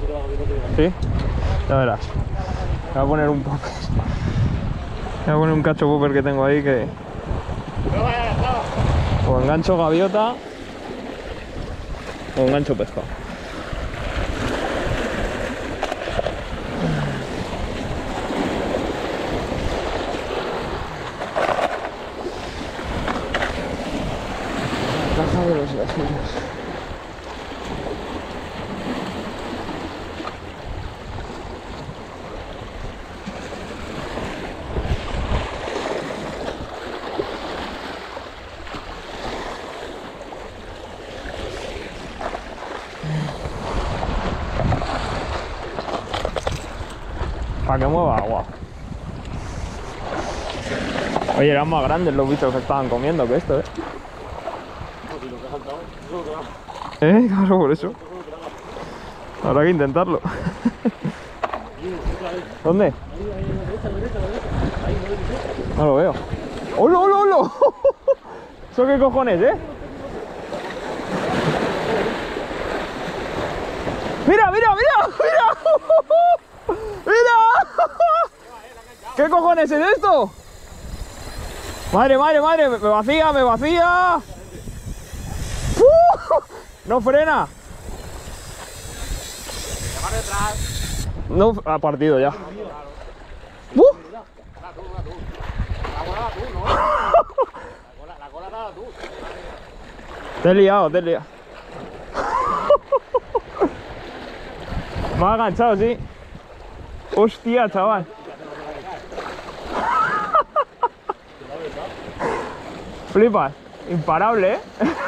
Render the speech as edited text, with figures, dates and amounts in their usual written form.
¿Sí? Ya verás. Me voy a poner un popper. Me voy a poner un cacho popper que tengo ahí que... O engancho gaviota o engancho pescado. Caja de los vecinos. Para que mueva agua. Oye, eran más grandes los bichos que estaban comiendo que esto, Claro, por eso. Habrá que intentarlo. ¿Dónde? No lo veo. ¡Hola, hola, hola! ¿Eso qué cojones, ¡Mira, mira, mira! ¡Mira! ¡Mira! ¿Qué cojones es esto? Madre, madre, madre, me vacía, me vacía. No frena. No, ha partido ya. La cola nada tú. Te he liado, te he liado. Me ha enganchado, sí. Hostia, chaval. Flipas. Imparable,